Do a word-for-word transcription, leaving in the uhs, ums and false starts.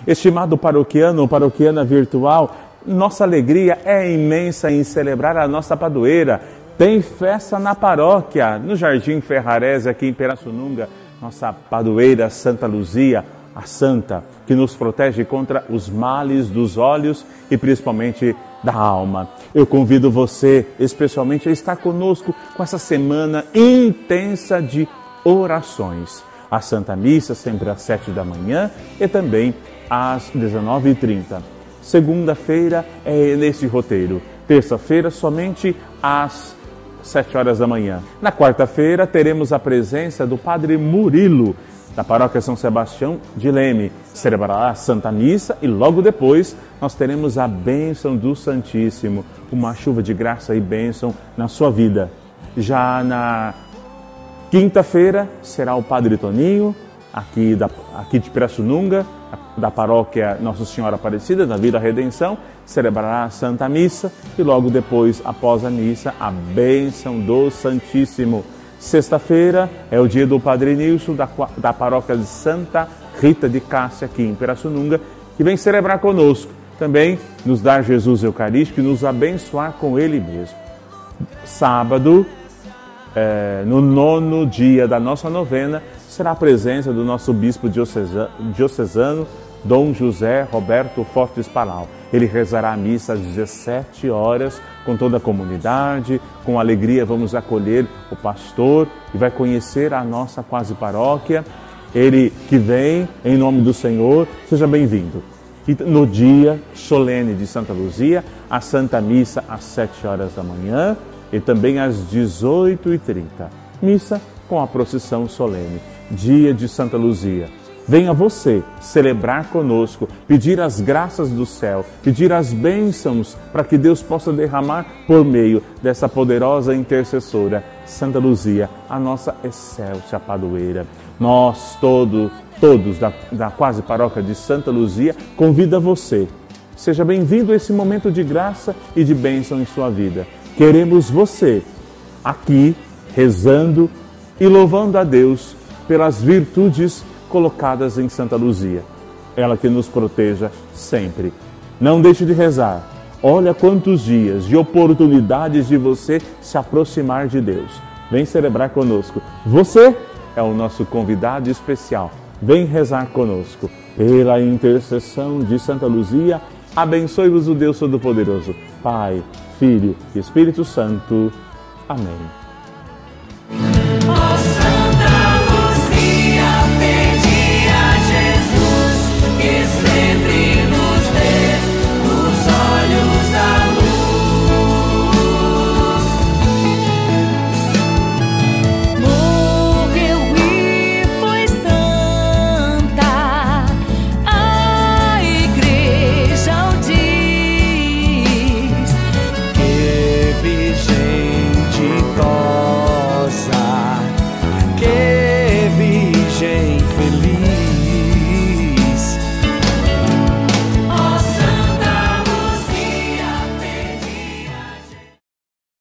Estimado paroquiano ou paroquiana virtual, nossa alegria é imensa em celebrar a nossa padroeira. Tem festa na paróquia, no Jardim Ferrarese, aqui em Pirassununga, nossa padroeira Santa Luzia, a santa que nos protege contra os males dos olhos e principalmente da alma. Eu convido você, especialmente, a estar conosco com essa semana intensa de orações. A Santa Missa sempre às sete da manhã e também às dezenove e trinta. Segunda-feira é nesse roteiro. Terça-feira somente às sete horas da manhã. Na quarta-feira teremos a presença do Padre Murilo, da Paróquia São Sebastião de Leme. Celebrará a Santa Missa e logo depois nós teremos a bênção do Santíssimo, uma chuva de graça e bênção na sua vida. Já na quinta-feira será o Padre Toninho, aqui, da, aqui de Pirassununga, da Paróquia Nossa Senhora Aparecida, da Vila Redenção, celebrará a Santa Missa e logo depois, após a missa, a bênção do Santíssimo. Sexta-feira é o dia do Padre Nilson, da, da Paróquia de Santa Rita de Cássia, aqui em Pirassununga, que vem celebrar conosco, também nos dar Jesus Eucarístico e nos abençoar com Ele mesmo. Sábado, é, no nono dia da nossa novena, será a presença do nosso bispo diocesano, diocesano Dom José Roberto Fortes Palau. Ele rezará a missa às dezessete horas com toda a comunidade. Com alegria vamos acolher o pastor e vai conhecer a nossa quase paróquia. Ele que vem em nome do Senhor, seja bem-vindo. E no dia solene de Santa Luzia, a Santa Missa às sete horas da manhã e também às dezoito e trinta. Missa com a procissão solene. Dia de Santa Luzia. Venha você celebrar conosco, pedir as graças do céu, pedir as bênçãos para que Deus possa derramar por meio dessa poderosa intercessora, Santa Luzia, a nossa excelsa padroeira. Nós todos, todos da, da quase paróquia de Santa Luzia, convida você. Seja bem-vindo a esse momento de graça e de bênção em sua vida. Queremos você aqui, rezando e louvando a Deus pelas virtudes colocadas em Santa Luzia. Ela que nos proteja sempre. Não deixe de rezar. Olha quantos dias de oportunidades de você se aproximar de Deus. Vem celebrar conosco. Você é o nosso convidado especial. Vem rezar conosco. Pela intercessão de Santa Luzia, abençoe-vos o Deus Todo-Poderoso, Pai, Filho e Espírito Santo. Amém.